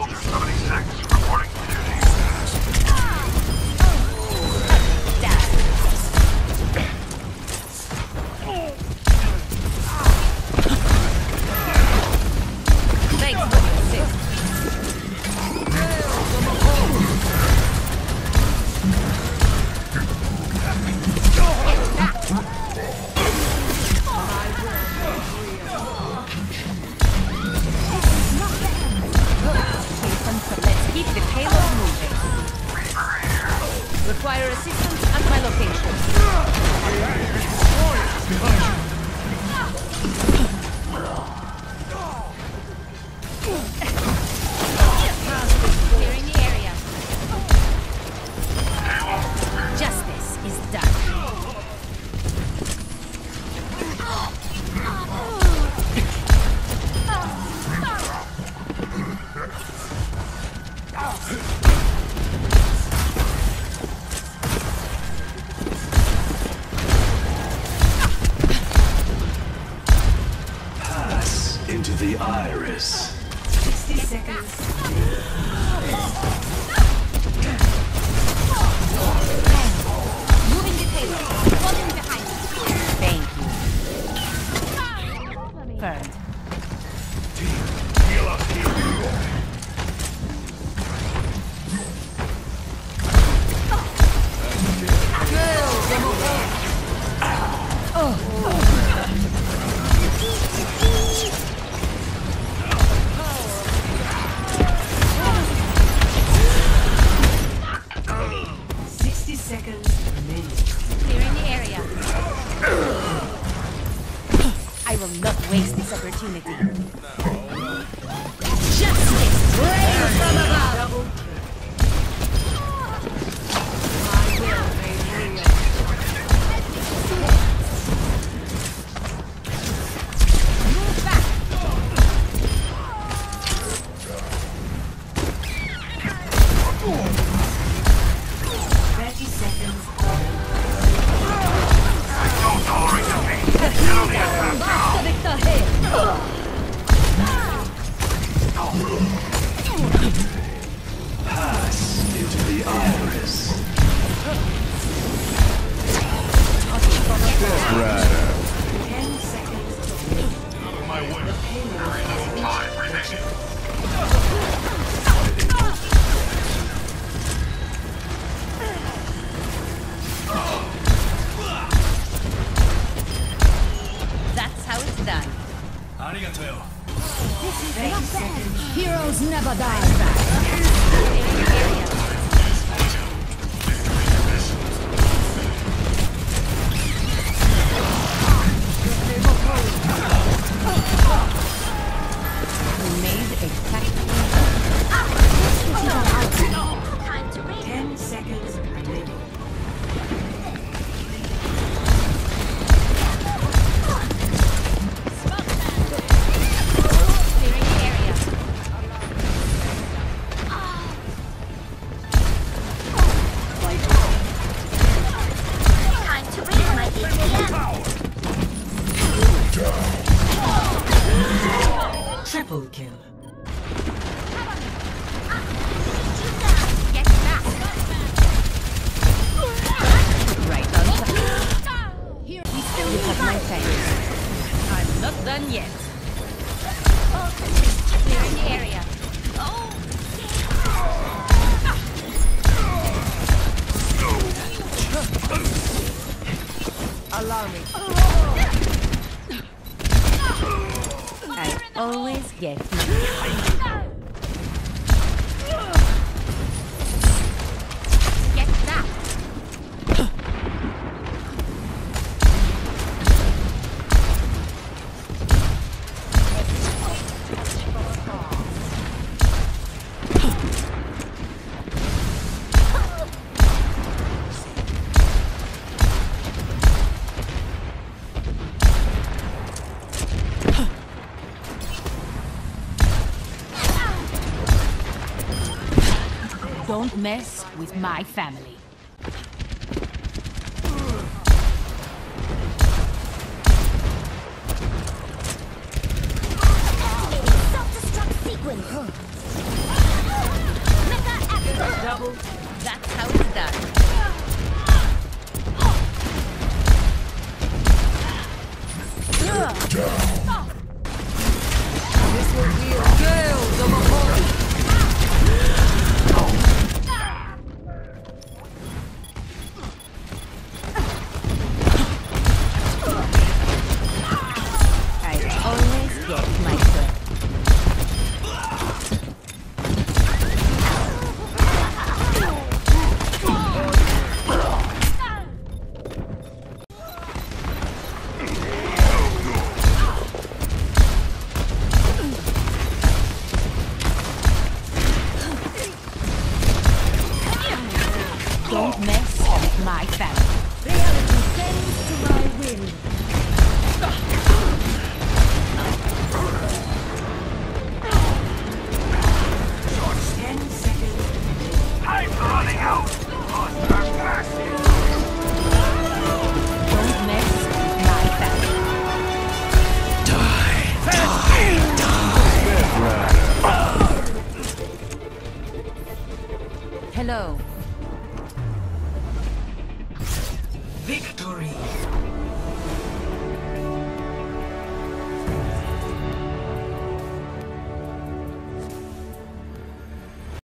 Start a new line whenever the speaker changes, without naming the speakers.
Soldier 76 reporting to duty.
Require assistance at my location. Clearing the area. Justice is done.
Into the iris.
60 seconds.
Moving the payload. Falling behind you. Thank you. Burned.
Heal up here.
Clearing the area. I will not waste this opportunity. Justice reigns from above. My will made real. Move back.
Don't tolerate defeat. Get on the attack now.
Pass into the iris.
Right.
10 seconds.
Out of my way. Very little time remaining.
That's how it's done.
Arigato.
Heroes never die. We made a tactical
10 seconds remaining.
clearing the area.
Time to raise my ATM.
Triple kill.
Get back. Right on time. Here, we still have my thanks. I'm not done yet. Clearing the area. Allow me. I always get Get back. Don't mess with my family.
Self-destruct sequence.
That's how it's done. This will be a gale of a horse. I always get my turn. Don't mess with my family. Reality bends to my will.
10 seconds.
Time's running out. Monster passing.
Don't mess with my family. Hello.
Victory.